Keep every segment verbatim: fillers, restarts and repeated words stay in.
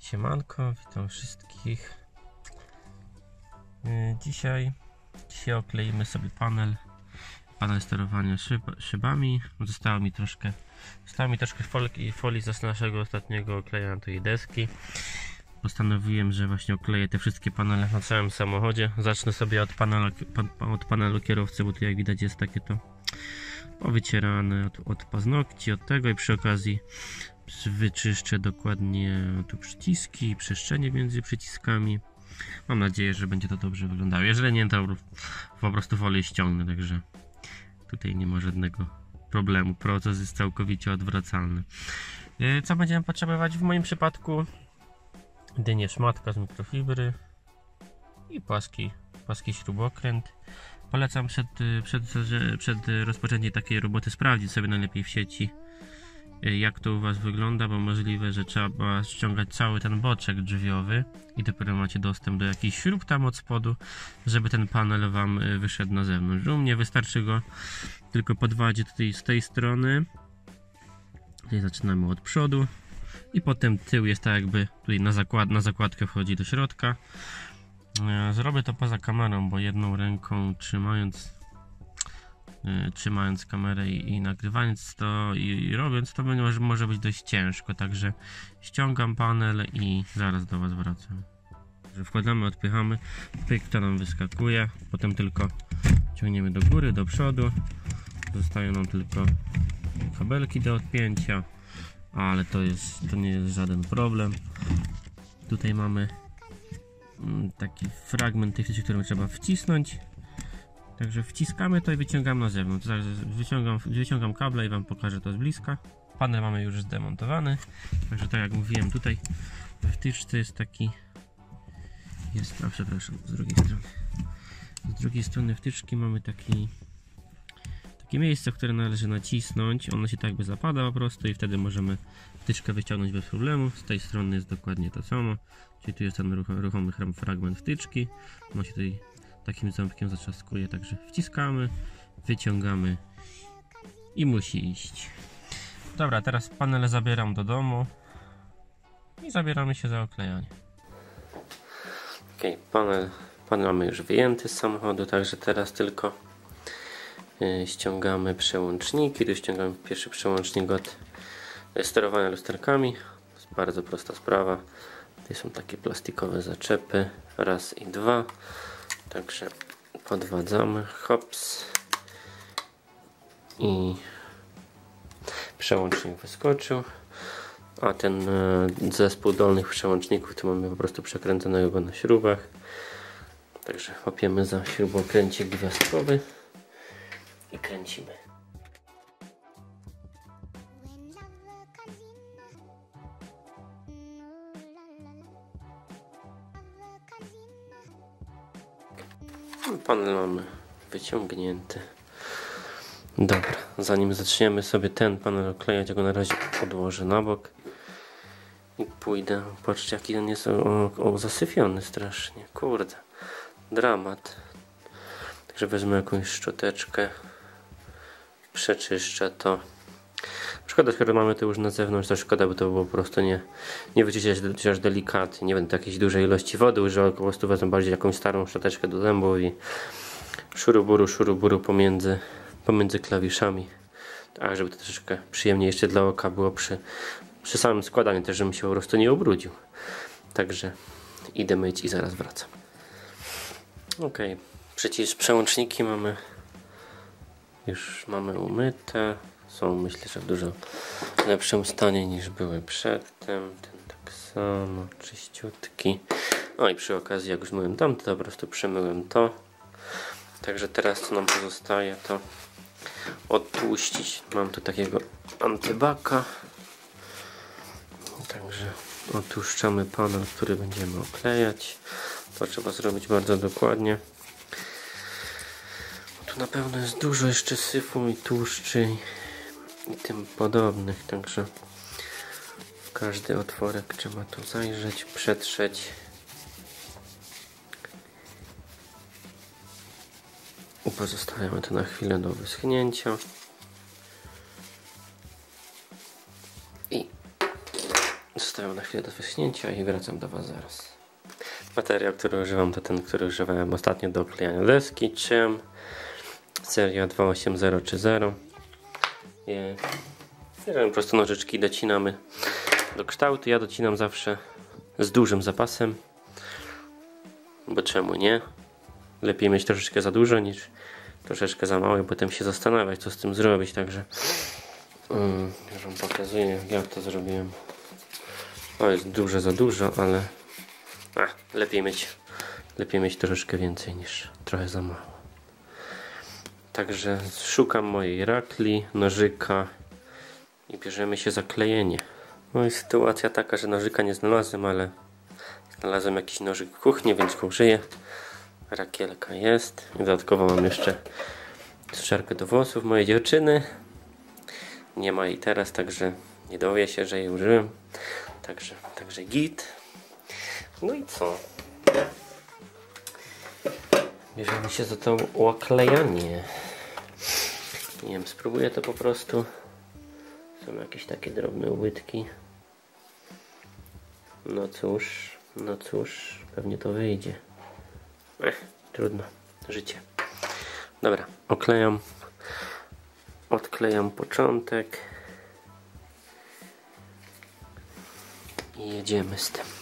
Siemanko, witam wszystkich. Dzisiaj, dzisiaj okleimy sobie panel panel sterowania szyb, szybami. Zostało mi troszkę zostało mi troszkę folii, folii z naszego ostatniego oklejania tej deski. Postanowiłem, że właśnie okleję te wszystkie panele na całym samochodzie. Zacznę sobie od panelu, od panelu kierowcy, bo tu jak widać jest takie to powycierane od, od paznokci, od tego, i przy okazji wyczyszczę dokładnie tu przyciski, przestrzenie między przyciskami. Mam nadzieję, że będzie to dobrze wyglądało. Jeżeli nie, to po prostu folię ściągnę, także tutaj nie ma żadnego problemu. Proces jest całkowicie odwracalny. Co będziemy potrzebować w moim przypadku? Dynię szmatka z mikrofibry i płaski, płaski śrubokręt. Polecam przed, przed, przed rozpoczęciem takiej roboty sprawdzić sobie najlepiej w sieci, jak to u Was wygląda, bo możliwe, że trzeba ściągać cały ten boczek drzwiowy i dopiero macie dostęp do jakichś śrub tam od spodu, żeby ten panel Wam wyszedł na zewnątrz. U mnie wystarczy go tylko podwadzić tutaj z tej strony. Tutaj zaczynamy od przodu i potem tył jest tak jakby tutaj na, zakład, na zakładkę wchodzi do środka. Zrobię to poza kamerą, bo jedną ręką trzymając trzymając kamerę i, i nagrywając to i, i robiąc to może, może być dość ciężko, także ściągam panel i zaraz do Was wracam. Wkładamy, odpychamy, pyk, nam wyskakuje, potem tylko ciągniemy do góry, do przodu, zostają nam tylko kabelki do odpięcia, ale to jest, to nie jest żaden problem. Tutaj mamy taki fragment tych rzeczy, które trzeba wcisnąć. Także wciskamy to i wyciągam na zewnątrz. Wyciągam, wyciągam kable i Wam pokażę to z bliska. Panel mamy już zdemontowany. Także tak jak mówiłem, tutaj we wtyczce jest taki jest, a przepraszam, z drugiej strony z drugiej strony wtyczki mamy taki takie miejsce, które należy nacisnąć. Ono się tak jakby zapada po prostu i wtedy możemy wtyczkę wyciągnąć bez problemu. Z tej strony jest dokładnie to samo, czyli tu jest ten ruchomy fragment wtyczki. On się tutaj takim ząbkiem zatrzaskuje, także wciskamy, wyciągamy i musi iść. Dobra, teraz panele zabieram do domu i zabieramy się za oklejanie. Ok, panel, panel mamy już wyjęty z samochodu, także teraz tylko yy, ściągamy przełączniki. Tu ściągamy pierwszy przełącznik od sterowania lusterkami. To jest bardzo prosta sprawa. Tutaj są takie plastikowe zaczepy, raz i dwa. Także podwadzamy, hops, i przełącznik wyskoczył, a ten e, zespół dolnych przełączników to mamy po prostu przekręconego na śrubach. Także łapiemy za śrubokręcik gwiazdkowy i kręcimy. Panel mamy wyciągnięty. Dobra, zanim zaczniemy sobie ten panel oklejać, ja go na razie odłożę na bok i pójdę. Patrzcie, jaki on jest o, o, zasyfiony strasznie. Kurde, dramat. Także wezmę jakąś szczoteczkę, przeczyszczę to. Szkoda, skoro mamy to już na zewnątrz, to szkoda, by to było po prostu nie, nie wyczyścić chociaż delikatnie. Nie będę jakiejś dużej ilości wody używał, po prostu wezmę bardziej jakąś starą szczoteczkę do zębów i szuruburu, szuruburu pomiędzy, pomiędzy klawiszami. Tak, żeby to troszeczkę przyjemniej jeszcze dla oka było przy, przy samym składaniu, też żebym się po prostu nie ubrudził. Także idę myć i zaraz wracam. Ok, przecież przełączniki mamy już mamy umyte. Są, myślę, że w dużo lepszym stanie niż były przedtem. Ten tak samo, czyściutki. No i przy okazji, jak już myłem tamto, to po prostu przemyłem to. Także teraz co nam pozostaje, to odtłuścić. Mam tu takiego antybaka. Także odtłuszczamy panel, który będziemy oklejać. To trzeba zrobić bardzo dokładnie. Tu na pewno jest dużo jeszcze syfu i tłuszczy i tym podobnych, także w każdy otworek trzeba tu zajrzeć, przetrzeć i pozostawiamy to na chwilę do wyschnięcia i zostawiam na chwilę chwilę do wyschnięcia i wracam do Was zaraz. Materiał, który używam, to ten, który używałem ostatnio do klejania deski, czym seria dwa osiem zero trzy zero. Bierzemy po prostu nożyczki, docinamy do kształtu. Ja docinam zawsze z dużym zapasem, bo czemu nie? Lepiej mieć troszeczkę za dużo niż troszeczkę za mało i potem się zastanawiać, co z tym zrobić. Także um, już Wam pokazuję, jak ja to zrobiłem. To jest duże za dużo, ale a, lepiej mieć lepiej mieć troszeczkę więcej niż trochę za mało. Także szukam mojej rakli, nożyka i bierzemy się za klejenie. No i sytuacja taka, że nożyka nie znalazłem, ale znalazłem jakiś nożyk w kuchni, więc go użyję. Rakielka jest. I dodatkowo mam jeszcze suszarkę do włosów mojej dziewczyny. Nie ma jej teraz, także nie dowie się, że jej użyłem. Także, także git. No i co? Bierzemy się za to oklejanie. Nie wiem, spróbuję to po prostu. Są jakieś takie drobne łydki. No cóż, no cóż, pewnie to wyjdzie. Ech, trudno, życie. Dobra, oklejam, odklejam początek i jedziemy z tym.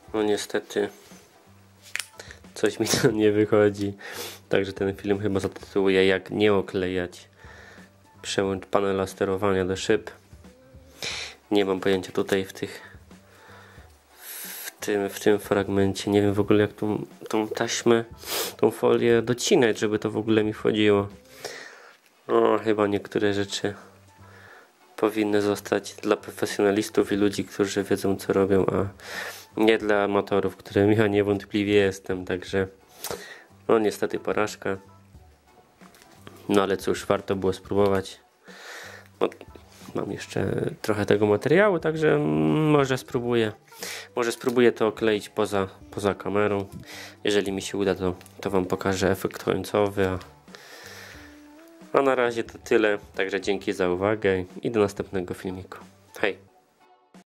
No niestety coś mi to nie wychodzi. Także ten film chyba zatytułuję jak nie oklejać przełącz panela sterowania do szyb. Nie mam pojęcia tutaj w tych w tym, w tym fragmencie. Nie wiem w ogóle jak tą, tą taśmę, tą folię docinać, żeby to w ogóle mi wchodziło. No chyba niektóre rzeczy powinny zostać dla profesjonalistów i ludzi, którzy wiedzą co robią, a nie dla amatorów, którym ja niewątpliwie jestem. Także no niestety porażka. No ale cóż, warto było spróbować. No, mam jeszcze trochę tego materiału, także może spróbuję. Może spróbuję to okleić poza, poza kamerą. Jeżeli mi się uda, to, to wam pokażę efekt końcowy. A, a na razie to tyle. Także dzięki za uwagę i do następnego filmiku.